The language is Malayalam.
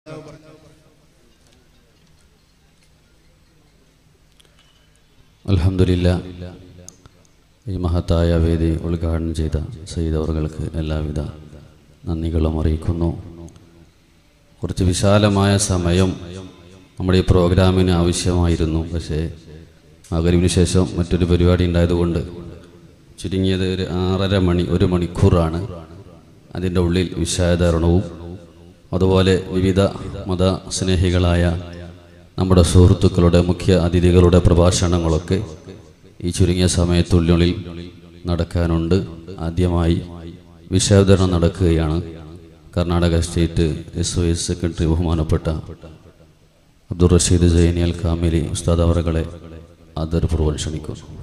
അൽഹംദുലില്ലാഹ്, ഈ മഹത്തായ വേദി ഉദ്ഘാടനം ചെയ്ത സയ്യിദ് അവർക്ക് എല്ലാവിധ നന്ദികളും അറിയിക്കുന്നു. കുറച്ച് വിശാലമായ സമയം നമ്മുടെ ഈ പ്രോഗ്രാമിന് ആവശ്യമായിരുന്നു. പക്ഷേ മഗ്‌രിബിന് ശേഷം മറ്റൊരു പരിപാടി ഉണ്ടായതുകൊണ്ട് ചുരുങ്ങിയത് ഒരു 6:30 മണി, 1 മണിക്കൂറാണ്. അതിൻ്റെ ഉള്ളിൽ വിഷയാവതരണവും അതുപോലെ വിവിധ മതസ്നേഹികളായ നമ്മുടെ സുഹൃത്തുക്കളുടെ മുഖ്യ അതിഥികളുടെ പ്രഭാഷണങ്ങളൊക്കെ ഈ ചുരുങ്ങിയ സമയത്തുള്ളിൽ നടക്കാനുണ്ട്. ആദ്യമായി വിഷയാവതരണം നടക്കുകയാണ്. കർണാടക സ്റ്റേറ്റ് SOS സെക്രട്ടറി ബഹുമാനപ്പെട്ട അബ്ദുൾ റഷീദ് സൈനി അൽ കാമിലി ഉസ്താദ് അവറുകളെ ആദരപൂർവ്വം ക്ഷണിക്കുന്നു.